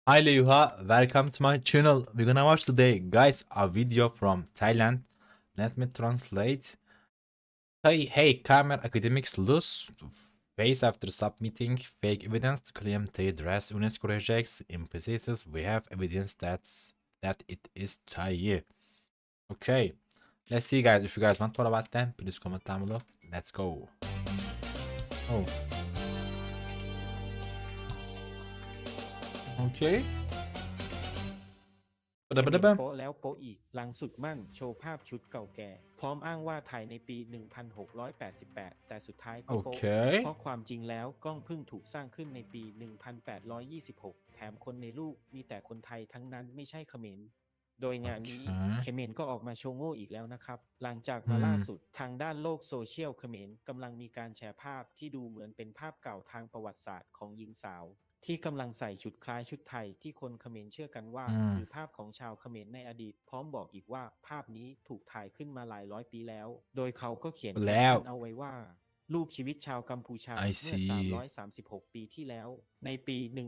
Hi Leyuha, welcome to my channel. We're gonna watch today, guys, a video from Thailand. Let me translate. Hey, Khmer academics lose face after submitting fake evidence to claim their dress. UNESCO rejects emphasis. We have evidence that it is Thai. Okay, let's see, guys. If you guys want to talk about them, please comment down below. Let's go. Oh, okay. เขมรโป๊ะแล้วโป๊ะอีกหลังสุดมั่นโชว์ภาพชุดเก่าแก่พร้อมอ้างว่าถ่ายในปี 1688 แต่สุดท้ายก็โป๊ะเพราะความจริงแล้วกล้องเพิ่งถูกสร้างขึ้นในปี 1826 แถมคนในรูปมีแต่คนไทยทั้งนั้นไม่ใช่เขมรโดยงานนี้เขมรก็ออกมาโชว์โง่อีกแล้วนะครับหลังจากมาล่าสุดทางด้านโลกโซเชียลเขมรกำลังมีการแชร์ภาพที่ดูเหมือนเป็นภาพเก่าทางประวัติศาสตร์ของหญิงสาวที่กำลังใส่ชุดคล้ายชุดไทยที่คนเขมรเชื่อกันว่าคือภาพของชาวเขมรในอดีตพร้อมบอกอีกว่าภาพนี้ถูกถ่ายขึ้นมาหลายร้อยปีแล้วโดยเขาก็เขียนแคปชั่นเอาไว้ว่ารูปชีวิตชาวกัมพูชาเมื่อ336 ปีที่แล้วในปี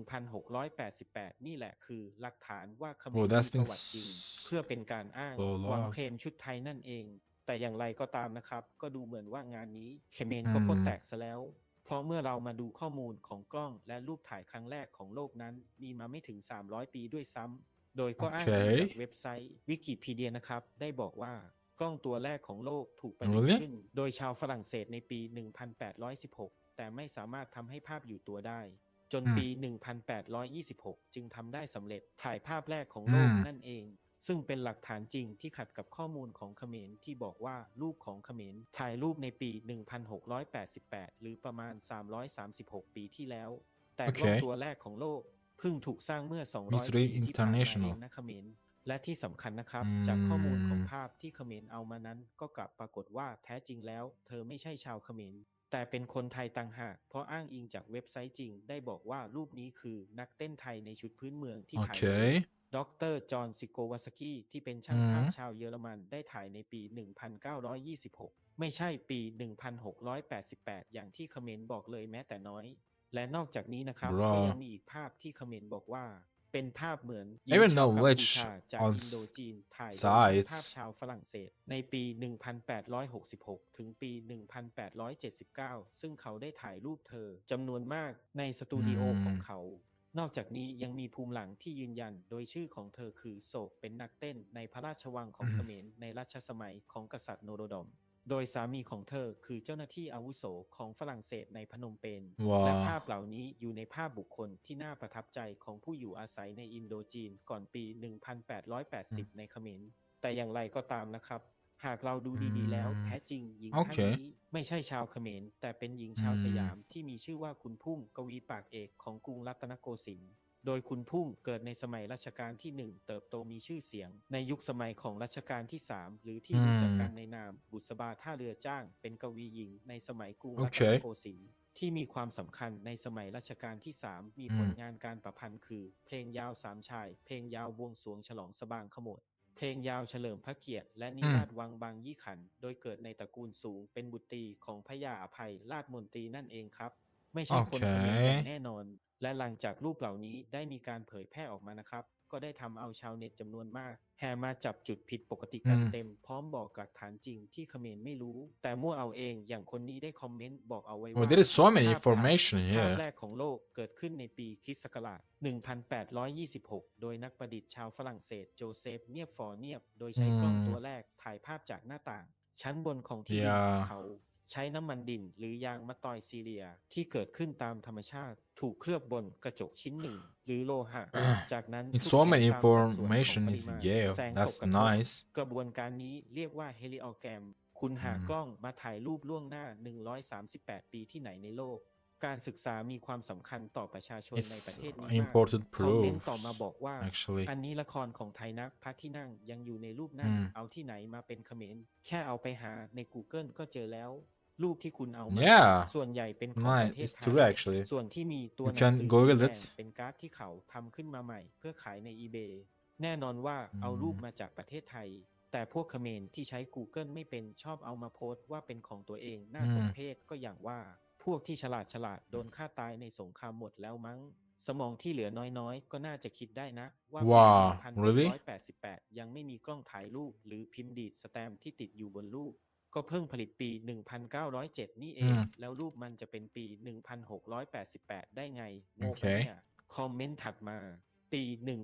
1688 นี่แหละคือหลักฐานว่าเขมรมีประวัติจริงเพื่อเป็นการอ้างหวังเคลมชุดไทยนั่นเองแต่อย่างไรก็ตามนะครับก็ดูเหมือนว่างานนี้เขมรก็โป๊ะแตกซะแล้วเพราะเมื่อเรามาดูข้อมูลของกล้องและรูปถ่ายครั้งแรกของโลกนั้นมีมาไม่ถึง300 ปีด้วยซ้ำโดยก็อ้างอิงจากเว็บไซต์วิกิพีเดียนะครับได้บอกว่ากล้องตัวแรกของโลกถูกประดิษฐ์ขึ้นโดยชาวฝรั่งเศสในปี 1816 แต่ไม่สามารถทำให้ภาพอยู่ตัวได้จนปี 1826 จึงทำได้สำเร็จถ่ายภาพแรกของโลกนั่นเองซึ่งเป็นหลักฐานจริงที่ขัดกับข้อมูลของเขมรที่บอกว่ารูปของเขมรถ่ายรูปในปี 1688 หรือประมาณ 336 ปีที่แล้วแต่กล้องตัวแรกของโลกเพิ่งถูกสร้างเมื่อ 200 ปีที่ผ่านมาเองนะเขมรและที่สำคัญนะครับจากข้อมูลของภาพที่เขมรเอามานั้นก็กลับปรากฏว่าแท้จริงแล้วเธอไม่ใช่ชาวเขมรแต่เป็นคนไทยต่างหากเพราะอ้างอิงจากเว็บไซต์จริงได้บอกว่ารูปนี้คือนักเต้นไทยในชุดพื้นเมืองที่ถ่ายไว้ดร.จอห์นซิโกวาสกี้ที่เป็นช่างภาพชาวเยอรมันได้ถ่ายในปี 1926 ไม่ใช่ปี 1688 อย่างที่เขมรบอกเลยแม้แต่น้อยและนอกจากนี้นะครับก็ยังมีอีกภาพที่เขมรบอกว่าเป็นภาพเหมือนหญิงชาวกัมพูชาจากอินโดจีนถ่ายโดยช่างภาพชาวฝรั่งเศสในปี 1866 ถึงปี 1879 ซึ่งเขาได้ถ่ายรูปเธอจำนวนมากในสตูดิโอของเขานอกจากนี้ยังมีภูมิหลังที่ยืนยันโดยชื่อของเธอคือโศกเป็นนักเต้นในพระราชวังของเขมรในรัชสมัยของกษัตริย์โนโรดอมโดยสามีของเธอคือเจ้าหน้าที่อาวุโสของฝรั่งเศสในพนมเปญและภาพเหล่านี้อยู่ในภาพบุคคลที่น่าประทับใจของผู้อยู่อาศัยในอินโดจีนก่อนปี 1880 ในเขมรแต่อย่างไรก็ตามนะครับหากเราดูดีๆแล้วแท้จริงหญิงท่านนี้ไม่ใช่ชาวเขมรแต่เป็นหญิงชาวสยามที่มีชื่อว่าคุณพุ่มกวีปากเอกของกรุงรัตนโกสินทร์โดยคุณพุ่มเกิดในสมัยรัชกาลที่ 1เติบโตมีชื่อเสียงในยุคสมัยของรัชกาลที่ 3หรือที่รู้จักกันในนามบุษบาท่าเรือจ้างเป็นกวีหญิงในสมัยกรุงรัตนโกสินทร์ที่มีความสำคัญในสมัยรัชกาลที่ 3มีผลงานการประพันธ์คือเพลงยาวสามชายเพลงยาวบวงสรวงฉลองสบางขโมดเพลงยาวเฉลิมพระเกียรติและนิราศวังบางยี่ขันโดยเกิดในตระกูลสูงเป็นบุตรีของพระยาอภัยราชมนตรีนั่นเองครับไม่ใช่คนเขมรอย่างแน่นอนและหลังจากรูปเหล่านี้ได้มีการเผยแพร่ออกมานะครับก็ได้ทำเอาชาวเน็ตจำนวนมากแห่มาจับจุดผิดปกติกันเต็มพร้อมบอกหลักฐานจริงที่เขมรไม่รู้แต่มั่วเอาเองอย่างคนนี้ได้คอมเมนต์บอกเอาไว้ว่า there is so many ภาพ information ภาพ here. แรกของโลกเกิดขึ้นในปีคริสต์ศักราช 1826 โดยนักประดิษฐ์ชาวฝรั่งเศสโจเซฟเนียบฟอร์เนียบโดยใช้กล้องตัวแรกถ่ายภาพจากหน้าต่างชั้นบนของที่ดินของเขาใช้น้ำมันดินหรือยางมะตอยซีเรียที่เกิดขึ้นตามธรรมชาติถูกเคลือบบนกระจกชิ้นหนึ่งหรือโลหะจากนั้น It's ทุก so แห่ง many ตามสัดส่วนของป information ริ is มาณ yeah แสงตก that's กระทบ nice กระบวนการนี้เรียกว่าเฮลิออแกรมคุณหากล้องมาถ่ายรูปล่วงหน้า 138 ปีที่ไหนในโลกการศึกษามีความสำคัญต่อประชาชนในประเทศนี้มาก important เขาเน้น proof ต่อมาบอกว่า actually อันนี้ละครของไทยนักพระที่นั่งยังอยู่ในรูปนั่งเอาที่ไหนมาเป็นเขมรแค่เอาไปหาใน Google ก็เจอแล้วรูปที่คุณเอามา yeah ส่วนใหญ่เป็นของประเทศ it's ไท true ย actually ส่วนที่มีตัว you หนัง can สือสี google แด it งเป็นการ์ดที่เขาทำขึ้นมาใหม่เพื่อขายใน eBay แน่นอนว่าเอารูปมาจากประเทศไทยแต่พวกเขมรที่ใช้ Google ไม่เป็นชอบเอามาโพสต์ว่าเป็นของตัวเองน่าสมเพชก็อย่างว่าพวกที่ฉลาดโดนฆ่าตายในสงครามหมดแล้วมั้งสมองที่เหลือน้อยๆก็น่าจะคิดได้นะว่าปี Wow, really? 1688 ยังไม่มีกล้องถ่ายรูปหรือพิมพ์ดีดสแตมป์ที่ติดอยู่บนรูปก็เพิ่งผลิตปี 1907 นี่เอง แล้วรูปมันจะเป็นปี 1688 ได้ไงโง่ปะเนี่ยคอมเมนต์ถัดมาปี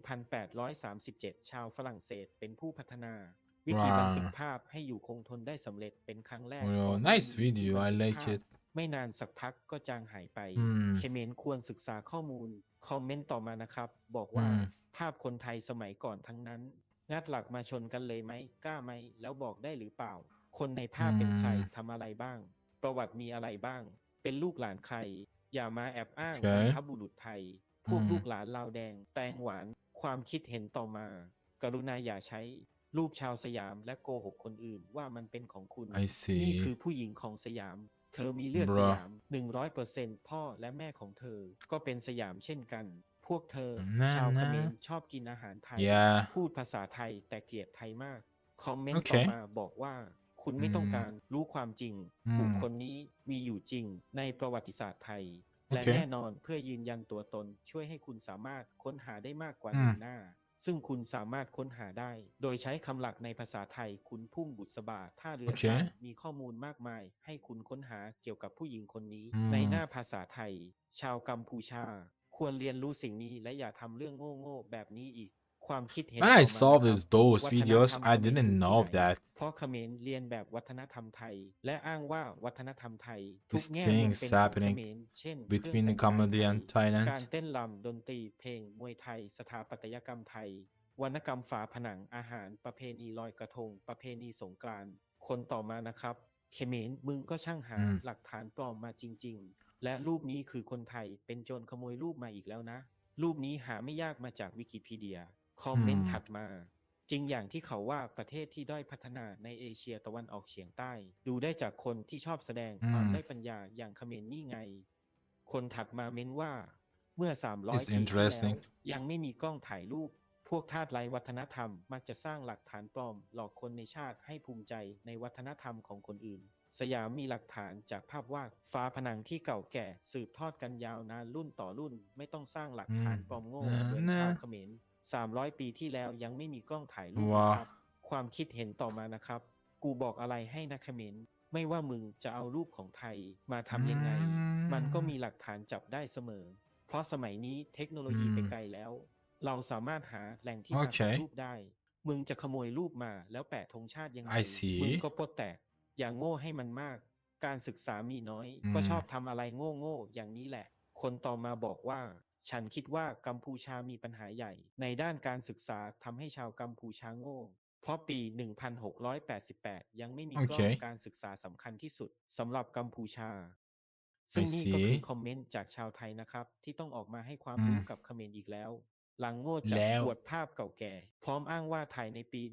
1837 ชาวฝรั่งเศสเป็นผู้พัฒนาวิธีบันทึกภาพให้อยู่คงทนได้สำเร็จเป็นครั้งแรก Nice video, I like it. ไม่นานสักพักก็จางหายไปเขมรควรศึกษาข้อมูลคอมเมนต์ต่อมานะครับบอกว่าภาพคนไทยสมัยก่อนทั้งนั้นงัดหลักมาชนกันเลยไหมกล้าไหมแล้วบอกได้หรือเปล่าคนในภาพเป็นใครทำอะไรบ้างประวัติมีอะไรบ้างเป็นลูกหลานใครอย่ามาแอบอ้างบรรพบุรุษไทยพวกลูกหลานลาวแดงแตงหวานความคิดเห็นต่อมากรุณาอย่าใช้รูปชาวสยามและโกหกคนอื่นว่ามันเป็นของคุณนี่คือผู้หญิงของสยามเธอมีเลือดสยาม 100% พ่อและแม่ของเธอก็เป็นสยามเช่นกันพวกเธอชาวเขมรชอบกินอาหารไทยพูดภาษาไทยแต่เกลียดไทยมากคอมเมนต์ต่อมาบอกว่าคุณไม่ต้องการรู้ความจริงบุคคลนี้มีอยู่จริงในประวัติศาสตร์ไทยและแน่นอนเพื่อยืนยันตัวตนช่วยให้คุณสามารถค้นหาได้มากกว่า1 หน้าซึ่งคุณสามารถค้นหาได้โดยใช้คำหลักในภาษาไทยคุณพุ่มบุษบาท่าเรือช้างมีข้อมูลมากมายให้คุณค้นหาเกี่ยวกับผู้หญิงคนนี้ในหน้าภาษาไทยชาวกัมพูชาควรเรียนรู้สิ่งนี้และอย่าทำเรื่องโง่ๆแบบนี้อีกความคิดเห็น When I saw those videos I didn't know that เพราะเขมรเรียนแบบวัฒนธรรมไทยและอ้างว่าวัฒนธรรมไทยทุก These แง่มุม things เป็นของเข happening มรเช่น between เครื่ the องแต่งกาย comedy and Thailand การเต้นรำดนตรีเพลงมวยไทยสถาปัตยกรรมไทยวรรณกรรมฝาผนังอาหารประเพณีลอยกระทงประเพณีสงกรานต์คนต่อมานะครับเขมรมึงก็ช่างหาหลักฐานปลอมมาจริงๆและรูปนี้คือคนไทยเป็นโจรขโมยรูปมาอีกแล้วนะรูปนี้หาไม่ยากมาจากวิกิพีเดียคอมเมนต์ถัดมาจริงอย่างที่เขาว่าประเทศที่ด้อยพัฒนาในเอเชียตะวันออกเฉียงใต้ดูได้จากคนที่ชอบแสดงความได้ปัญญาอย่างเขมรนี่ไงคนถัดมาเม้นว่าเมื่อ300 ปีที่แล้วยังไม่มีกล้องถ่ายรูปพวกทาสไร้วัฒนธรรมมักจะสร้างหลักฐานปลอมหลอกคนในชาติให้ภูมิใจในวัฒนธรรมของคนอื่นสยามมีหลักฐานจากภาพวาดฝาผนังที่เก่าแก่สืบทอดกันยาวนานรุ่นต่อรุ่นไม่ต้องสร้างหลักฐานปลอมโง่เหมือนชาวเขมร300 ปีที่แล้วยังไม่มีกล้องถ่ายรูปนะครับความคิดเห็นต่อมานะครับกูบอกอะไรให้นะเขมรไม่ว่ามึงจะเอารูปของไทยมาทำยังไงมันก็มีหลักฐานจับได้เสมอเพราะสมัยนี้เทคโนโลยีไปไกลแล้วเราสามารถหาแหล่งที่มาของรูปได้มึงจะขโมยรูปมาแล้วแปะธงชาติยังไงมึงก็โป๊ะแตกอย่างโง่ให้มันมากการศึกษามีน้อยก็ชอบทำอะไรโง่ๆอย่างนี้แหละคนต่อมาบอกว่าฉันคิดว่ากัมพูชามีปัญหาใหญ่ในด้านการศึกษาทำให้ชาวกัมพูชาโง่เพราะปี 1688 ยังไม่มีกล้องการศึกษาสำคัญที่สุดสำหรับกัมพูชาซึ่งนี่ก็คือคอมเมนต์จากชาวไทยนะครับที่ต้องออกมาให้ความรู้กับเขมรอีกแล้วหลังโง่จากอวดภาพเก่าแก่พร้อมอ้างว่าถ่ายในปี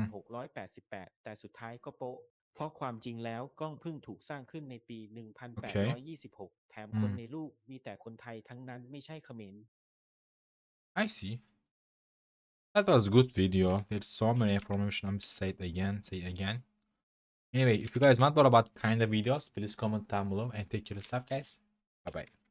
1688 แต่สุดท้ายก็โป๊ะเพราะความจริงแล้วกล้องเพิ่งถูกสร้างขึ้นในปี 1826 แถมคนในรูปมีแต่คนไทยทั้งนั้นไม่ใช่เขมร I see. That was a good video. There's so many information. I'm say it again. Anyway, if you guys want more about kind of videos, please comment down below and take care of yourself, guys. Bye bye.